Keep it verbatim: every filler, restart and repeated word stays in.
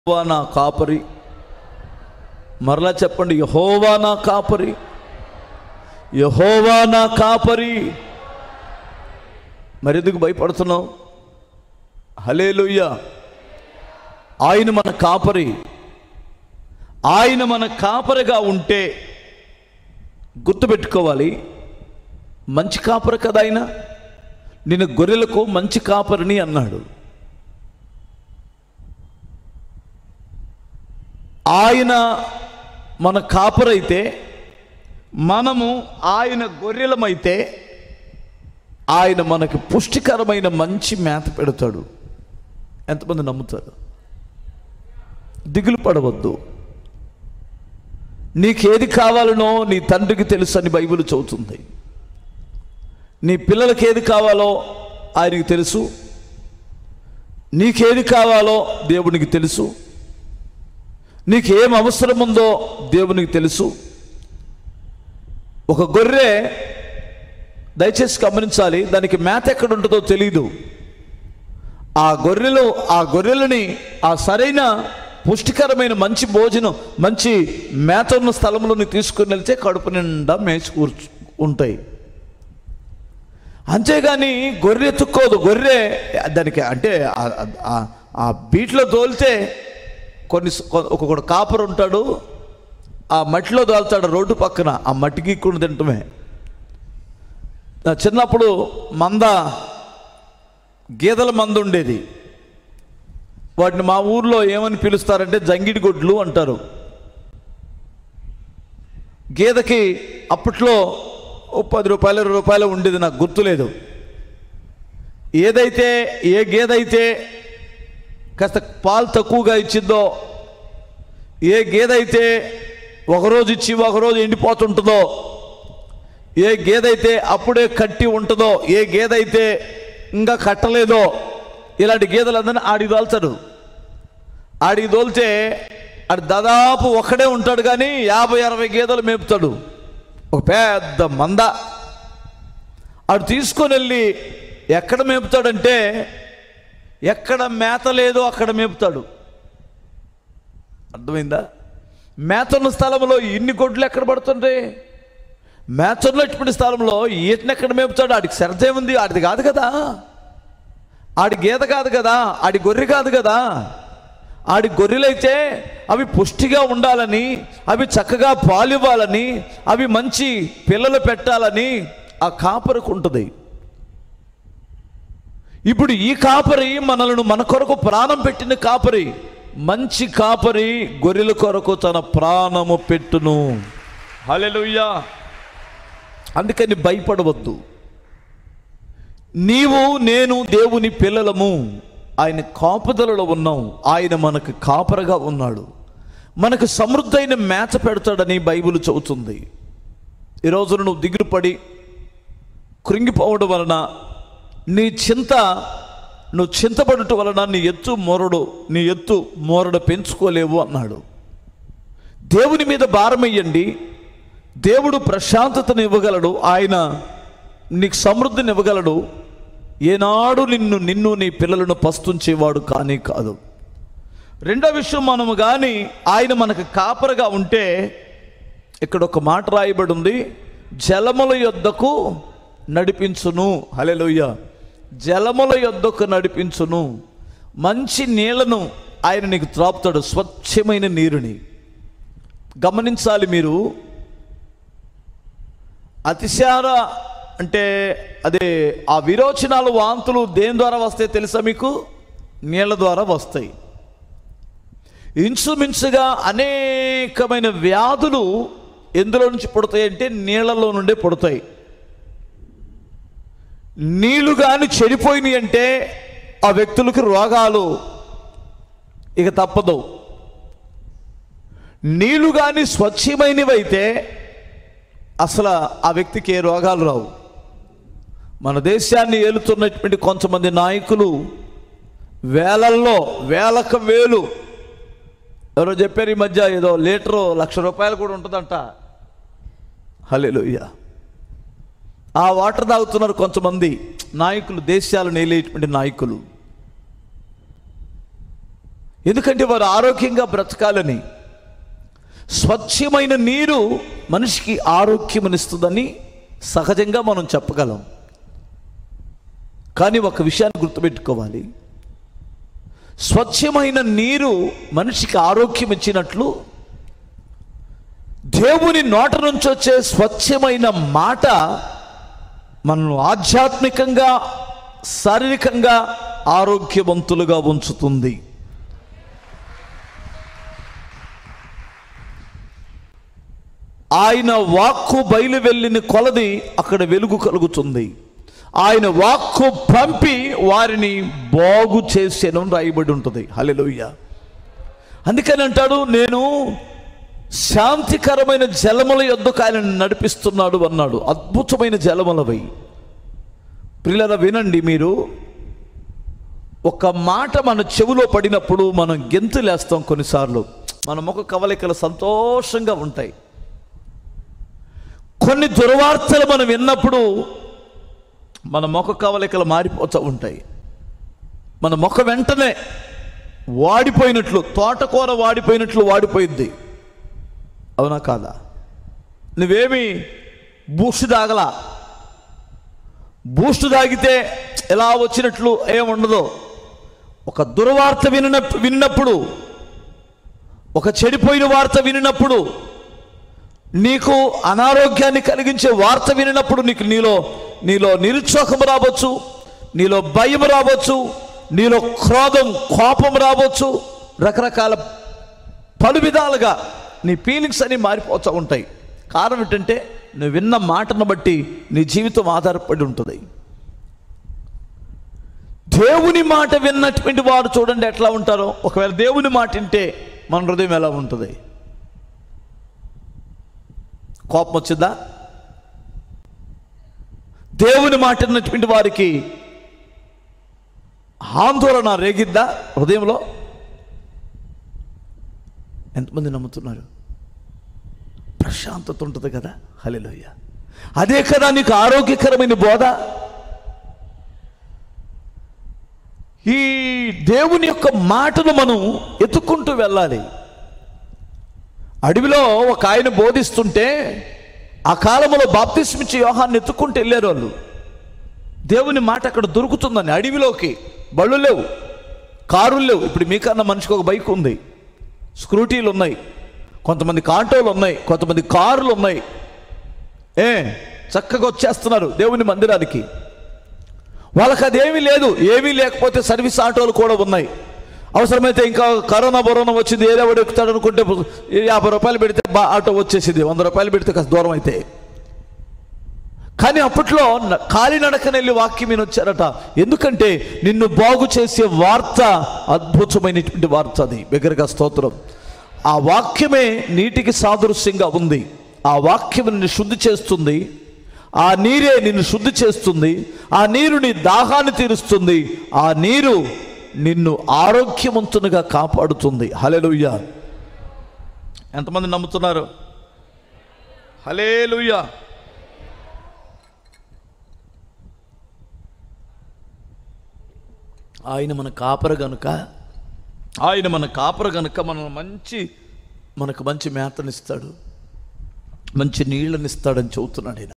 యెహోవా నా కాపరి. మరలా చెప్పండి, యెహోవా నా కాపరి, యెహోవా నా కాపరి. మరెందుకు భయపడుతున్నావు? హల్లెలూయా. ఆయన మన కాపరి. ఆయన మన కాపరిగా ఉంటే గుర్తుపెట్టుకోవాలి, మంచి కాపరి కదా ఆయన. నేను గొర్రెలకు మంచి కాపరిని అన్నాడు. ఆయన మన కాపరైతే, మనము ఆయన గొర్రెలమైతే, ఆయన మనకి పుష్టికరమైన మంచి మేత పెడతాడు. ఎంతమంది నమ్ముతారు? దిగులు పడవద్దు. నీకేది కావాలనో నీ తండ్రికి తెలుసు అని బైబిల్ చెబుతుంది. నీ పిల్లలకి ఏది కావాలో ఆయనకి తెలుసు. నీకేది కావాలో దేవునికి తెలుసు. నీకేం అవసరం ఉందో దేవునికి తెలుసు. ఒక గొర్రె, దయచేసి గమనించాలి, దానికి మేత ఎక్కడ ఉంటుందో తెలియదు. ఆ గొర్రెలు ఆ గొర్రెలని ఆ సరైన పుష్టికరమైన మంచి భోజనం, మంచి మేత ఉన్న స్థలంలోని తీసుకుని వెళ్తే కడుపు నిండా మేచి కూర్చు ఉంటాయి. అంతేగాని గొర్రె ఎత్తుక్కోదు. గొర్రె దానికి అంటే ఆ బీట్లో తోలితే కొన్ని ఒక్కొక్కడు కాపరు ఉంటాడు, ఆ మట్టిలో తోలుతాడు రోడ్డు పక్కన, ఆ మట్టి గీక్కుని తింటమే. చిన్నప్పుడు మంద, గేదెల మంద ఉండేది. వాటిని మా ఊర్లో ఏమని పిలుస్తారంటే జంగిడి గొడ్లు అంటారు. గేదెకి అప్పట్లో ఓ పది రూపాయలు ఇరవై రూపాయలు ఉండేది, నాకు గుర్తులేదు. ఏదైతే ఏ గేదైతే కాస్త పాలు తక్కువగా ఇచ్చిందో, ఏ గేదైతే ఒకరోజు ఇచ్చి ఒకరోజు ఎండిపోతుంటుందో, ఏ గేదైతే అప్పుడే కట్టి ఉంటుందో, ఏ గేదైతే ఇంకా కట్టలేదో, ఇలాంటి గేదెలందరినీ ఆడికి తోలుతాడు. ఆడికి తోలితే ఆడు దాదాపు ఒక్కడే ఉంటాడు, కానీ యాభై అరవై గేదెలు మేపుతాడు. ఒక పెద్ద మంద ఆడు తీసుకొని వెళ్ళి ఎక్కడ మేపుతాడంటే, ఎక్కడ మేత లేదో అక్కడ మేపుతాడు. అర్థమైందా? మేతన్న స్థలంలో ఇన్ని గొడ్లు ఎక్కడ పడుతుంటే, మేతన్నటువంటి స్థలంలో ఈటని ఎక్కడ మేపుతాడు? ఆడికి శ్రద్ధ ఏముంది? ఆడిది కాదు కదా, ఆడి గేదె కాదు కదా, ఆడి గొర్రె కాదు కదా. ఆడి గొర్రెలైతే అవి పుష్టిగా ఉండాలని, అవి చక్కగా పాలు ఇవ్వాలని, అవి మంచి పిల్లలు పెట్టాలని ఆ కాపరికి ఉంటుంది. ఇప్పుడు ఈ కాపరి మనలను మన కొరకు ప్రాణం పెట్టిన కాపరి. మంచి కాపరి గొర్రెల కొరకు తన ప్రాణము పెట్టును. హల్లెలూయా. అందుకని భయపడవద్దు. నీవు నేను దేవుని పిల్లలము, ఆయన కాపుదలలో ఉన్నాం. ఆయన మనకు కాపరగా ఉన్నాడు, మనకు సమృద్ధైన మేత పెడతాడని బైబిల్ చెబుతుంది. ఈరోజు నువ్వు దిగులు పడి కృంగిపోవడం వలన, నీ చింత నువ్వు చింతపడటం వలన నీ ఎత్తు మోరడు నీ ఎత్తు మోరడు పెంచుకోలేవు అన్నాడు. దేవుని మీద భారమయ్యండి. దేవుడు ప్రశాంతతను ఇవ్వగలడు. ఆయన నీకు సమృద్ధిని ఇవ్వగలడు. ఏనాడు నిన్ను నిన్ను నీ పిల్లలను పస్తుంచేవాడు కానీ కాదు. రెండో విషయం, మనము కానీ ఆయన మనకు కాపరగా ఉంటే, ఇక్కడ ఒక మాట రాయబడి ఉంది, జలముల యొద్దకు నడిపించును. హల్లెలూయా. జలముల యొద్దకు నడిపించును. మంచి నీళ్లను ఆయన నీకు త్రాపుతాడు, స్వచ్ఛమైన నీరుని. గమనించాలి మీరు, అతిశార అంటే అదే ఆ విరోచనాలు, వాంతులు దేని ద్వారా వస్తాయి తెలుసా మీకు? నీళ్ళ ద్వారా వస్తాయి. ఇంచుమించుగా అనేకమైన వ్యాధులు ఎందులో నుంచి పుడతాయి అంటే నీళ్లలో నుండే పుడతాయి. నీళ్లు కానీ చెడిపోయినాయి అంటే ఆ వ్యక్తులకు రోగాలు ఇక తప్పదు. నీళ్లు కానీ స్వచ్ఛమైనవైతే అసలు ఆ వ్యక్తికి ఏ రోగాలు రావు. మన దేశాన్ని ఏలుతున్నటువంటి కొంతమంది నాయకులు వేలల్లో, వేలకు వేలు, ఎవరో చెప్పారు ఈ మధ్య, ఏదో లీటరు లక్ష రూపాయలు కూడా ఉంటుందంట. హల్లెలూయా. ఆ వాటర్ తాగుతున్నారు కొంతమంది నాయకులు, దేశాలను ఏలేటువంటి నాయకులు. ఎందుకంటే వారు ఆరోగ్యంగా బ్రతకాలని. స్వచ్ఛమైన నీరు మనిషికి ఆరోగ్యమనిస్తుందని సహజంగా మనం చెప్పగలం. కానీ ఒక విషయాన్ని గుర్తుపెట్టుకోవాలి, స్వచ్ఛమైన నీరు మనిషికి ఆరోగ్యం ఇచ్చినట్లు దేవుని నోట నుంచి వచ్చే స్వచ్ఛమైన మాట మనల్ని ఆధ్యాత్మికంగా శారీరకంగా ఆరోగ్యవంతులుగా ఉంచుతుంది. ఆయన వాక్కు బయలు వెళ్ళిన కొలది అక్కడ వెలుగు కలుగుతుంది. ఆయన వాక్కు పంపి వారిని బాగు చేసేను రాయబడి ఉంటుంది. హల్లెలూయా. అందుకని అంటాడు, నేను శాంతికరమైన జలముల యొద్దకు ఆయన నడిపిస్తున్నాడు అన్నాడు. అద్భుతమైన జలములవై. ప్రియులారా వినండి, మీరు ఒక మాట మన చెవిలో పడినప్పుడు మనం గెంతులేస్తాం. కొన్నిసార్లు మన ముఖ కవలికలు సంతోషంగా ఉంటాయి. కొన్ని దుర్వార్తలు మనం విన్నప్పుడు మన ముఖ కవలికలు మారిపోతూ ఉంటాయి. మన ముఖ వెంటనే వాడిపోయినట్లు, తోటకూర వాడిపోయినట్లు వాడిపోయింది. అవునా కాదా? నువ్వేమి బూస్ట్ తాగలా, బూస్ట్ తాగితే ఎలా వచ్చినట్లు ఏముండదో. ఒక దుర్వార్త విన విన్నప్పుడు ఒక చెడిపోయిన వార్త వినినప్పుడు, నీకు అనారోగ్యాన్ని కలిగించే వార్త వినినప్పుడు నీకు నీలో నీలో నిరుత్సాహం రావచ్చు, నీలో భయం రావచ్చు, నీలో క్రోధం కోపం రావచ్చు, రకరకాల పలు విధాలుగా నీ ఫీలింగ్స్ అన్నీ మారిపోతూ ఉంటాయి. కారణం ఏంటంటే నువ్వు విన్న మాటను బట్టి నీ జీవితం ఆధారపడి ఉంటుంది. దేవుని మాట విన్నటువంటి వారు చూడండి ఎట్లా ఉంటారో. ఒకవేళ దేవుని మాట వింటే మన హృదయం ఎలా ఉంటుంది? కోపం వచ్చిందా? దేవుని మాట విన్నటువంటి వారికి ఆందోళన రేగిద్దా హృదయంలో? ఎంతమంది నమ్ముతున్నారు? ప్రశాంతత ఉంటుంది కదా. హల్లెలూయా. అదే కదా నీకు ఆరోగ్యకరమైన బోధ. ఈ దేవుని యొక్క మాటను మనం ఎత్తుక్కుంటూ వెళ్ళాలి. అడవిలో ఒక ఆయన బోధిస్తుంటే ఆ కాలంలో బాప్తిస్మిచ్చి యోహాన్ని ఎత్తుక్కుంటూ వెళ్ళారు వాళ్ళు. దేవుని మాట అక్కడ దొరుకుతుందని. అడవిలోకి బళ్ళు లేవు, కారులు లేవు. ఇప్పుడు మీకన్నా మనిషికి ఒక బైక్ ఉంది, స్కూటీలు ఉన్నాయి, కొంతమంది ఆటోలు ఉన్నాయి, కొంతమంది కారులు ఉన్నాయి. ఏ చక్కగా వచ్చేస్తున్నారు దేవుని మందిరానికి. వాళ్ళకి అదేమీ లేదు. ఏమీ లేకపోతే సర్వీస్ ఆటోలు కూడా ఉన్నాయి. అవసరమైతే ఇంకా కరోనా బరోనా వచ్చింది, ఏదేవాడు ఎక్కుతాడు అనుకుంటే యాభై రూపాయలు పెడితే బా ఆటో వచ్చేసింది, వంద రూపాయలు పెడితే కాస్త దూరం అయితే. కానీ అప్పట్లో కాలినడకన వెళ్ళి వాక్యం మీద వచ్చారట. ఎందుకంటే నిన్ను బాగు చేసే వార్త అద్భుతమైనటువంటి వార్త. అది బిగ్గరగా స్తోత్రం. ఆ వాక్యమే నీటికి సాదృశ్యంగా ఉంది. ఆ వాక్యం నిన్ను శుద్ధి చేస్తుంది. ఆ నీరే నిన్ను శుద్ధి చేస్తుంది. ఆ నీరు నీ దాహాన్ని తీరుస్తుంది. ఆ నీరు నిన్ను ఆరోగ్యవంతునిగా కాపాడుతుంది. హల్లెలూయా. ఎంతమంది నమ్ముతున్నారు? హల్లెలూయా. ఆయన మన కాపర గనుక ఆయన మన కాపర గనుక మన మంచి మనకు మంచి మేతనిస్తాడు, మంచి నీళ్ళనిస్తాడని చెబుతున్నాడు ఆయన.